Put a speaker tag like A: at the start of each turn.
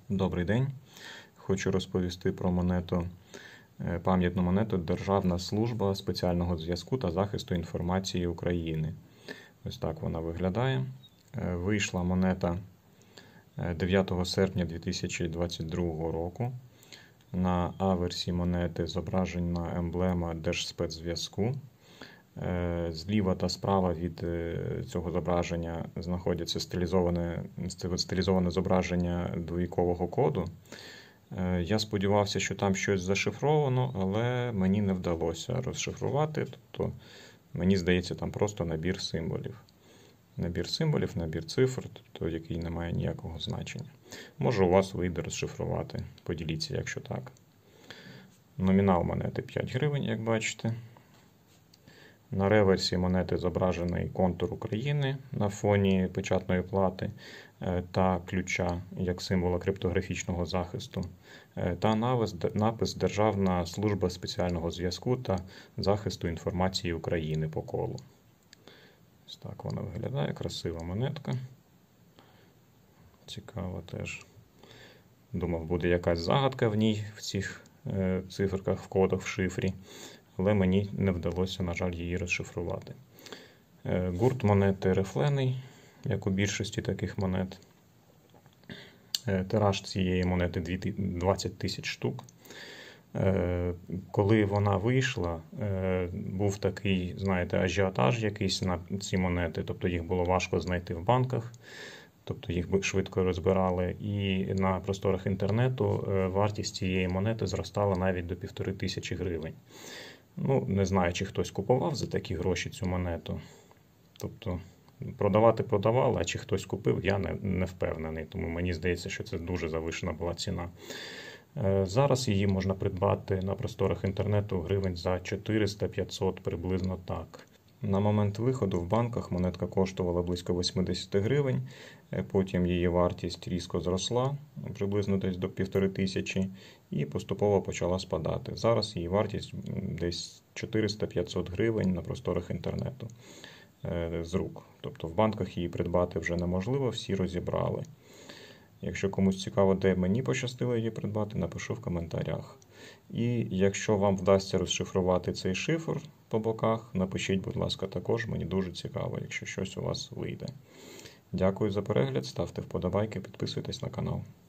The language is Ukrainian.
A: Добрий день. Хочу розповісти про монету, пам'ятну монету Державна служба спеціального зв'язку та захисту інформації України. Ось так вона виглядає. Вийшла монета 9 серпня 2022 року. На аверсі монети зображена емблема Держспецзв'язку. Зліва та справа від цього зображення знаходяться стилізоване зображення двоїкового коду. Я сподівався, що там щось зашифровано, але мені не вдалося розшифрувати. Тобто, мені здається, там просто набір символів. Набір цифр, тобто, який не має ніякого значення. Може, у вас вийде розшифрувати. Поділіться, якщо так. Номінал монети 5 гривень, як бачите. На реверсі монети зображений контур України на фоні печатної плати та ключа як символа криптографічного захисту, та напис Державна служба спеціального зв'язку та захисту інформації України по колу. Ось так вона виглядає, красива монетка. Цікаво теж. Думав, буде якась загадка в ній, в цих циферках, в кодах, в шифрі. Але мені не вдалося, на жаль, її розшифрувати. Гурт монети рифлений, як у більшості таких монет. Тираж цієї монети 20 тисяч штук. Коли вона вийшла, був такий, знаєте, ажіотаж якийсь на ці монети, тобто їх було важко знайти в банках, тобто їх швидко розбирали, і на просторах інтернету вартість цієї монети зростала навіть до 1500 гривень. Ну, не знаю, чи хтось купував за такі гроші цю монету. Тобто, продавати продавали, а чи хтось купив, я не впевнений. Тому мені здається, що це дуже завишена була ціна. Зараз її можна придбати на просторах інтернету гривень за 400-500, приблизно так. На момент виходу в банках монетка коштувала близько 80 гривень, потім її вартість різко зросла, приблизно десь до 1500, і поступово почала спадати. Зараз її вартість десь 400-500 гривень на просторах інтернету з рук. Тобто в банках її придбати вже неможливо, всі розібрали. Якщо комусь цікаво, де мені пощастило її придбати, напишу в коментарях. І якщо вам вдасться розшифрувати цей шифр по боках, напишіть, будь ласка, також. Мені дуже цікаво, якщо щось у вас вийде. Дякую за перегляд, ставте вподобайки, підписуйтесь на канал.